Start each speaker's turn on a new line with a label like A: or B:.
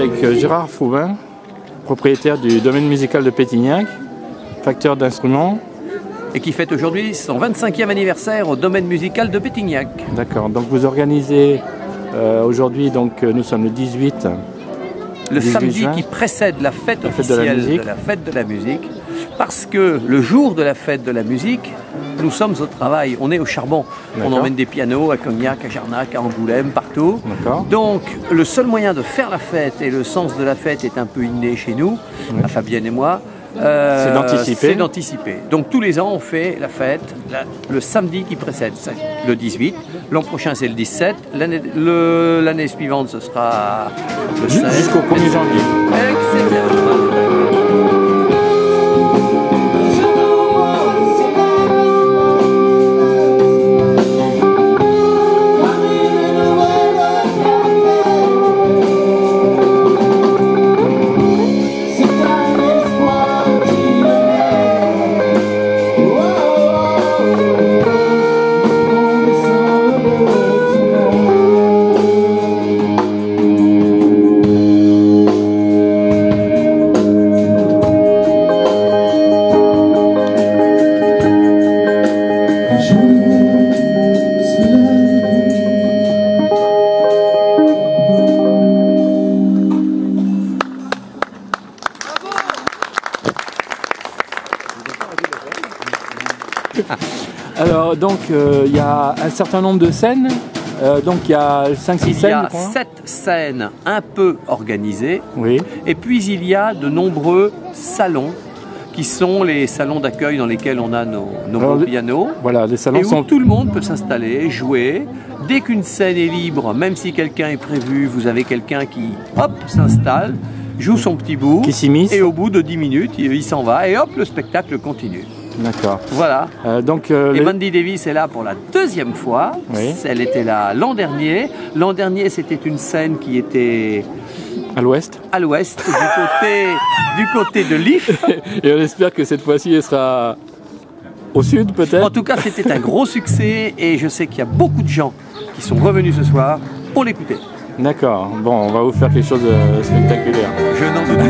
A: avec Gérard Faubin, propriétaire du domaine musical de Pétignac, facteur d'instruments.
B: Et qui fête aujourd'hui son 25e anniversaire au domaine musical de Pétignac.
A: D'accord, donc vous organisez aujourd'hui, donc nous sommes le 18.
B: Le
A: 18
B: samedi
A: juin,
B: qui précède la fête
A: de
B: officielle
A: la
B: la fête de la musique. Parce que le jour de la fête de la musique, nous sommes au travail, on est au charbon. On emmène des pianos à Cognac, à Jarnac, à Angoulême, partout. Donc le seul moyen de faire la fête, et le sens de la fête est un peu inné chez nous, à Fabienne et moi, c'est d'anticiper. Donc tous les ans on fait la fête le samedi qui précède, le 18. L'an prochain c'est le 17. L'année suivante ce sera le 16.
A: Jusqu'au 1er janvier.
B: Excellent.
A: Alors donc il y a un certain nombre de scènes, donc il y a 5-6 scènes.
B: Il y a 7 scènes un peu organisées,
A: oui.
B: Et puis il y a de nombreux salons qui sont les salons d'accueil dans lesquels on a nos beaux pianos.
A: Voilà, les salons
B: et où tout le monde peut s'installer, jouer. Dès qu'une scène est libre, même si quelqu'un est prévu, vous avez quelqu'un qui, hop, s'installe, joue son petit bout,
A: qui s'immisce.
B: Et au bout de 10 minutes, il s'en va, et hop, le spectacle continue.
A: D'accord.
B: Voilà. Et Mandy Davis est là pour la 2e fois.
A: Oui.
B: Elle était là l'an dernier. L'an dernier, c'était une scène qui était
A: à l'ouest.
B: À l'ouest, du côté de l'If.
A: Et on espère que cette fois-ci, elle sera au sud, peut-être.
B: En tout cas, c'était un gros succès et je sais qu'il y a beaucoup de gens qui sont revenus ce soir pour l'écouter.
A: D'accord. Bon, on va vous faire quelque chose de spectaculaire.
B: Je n'en doute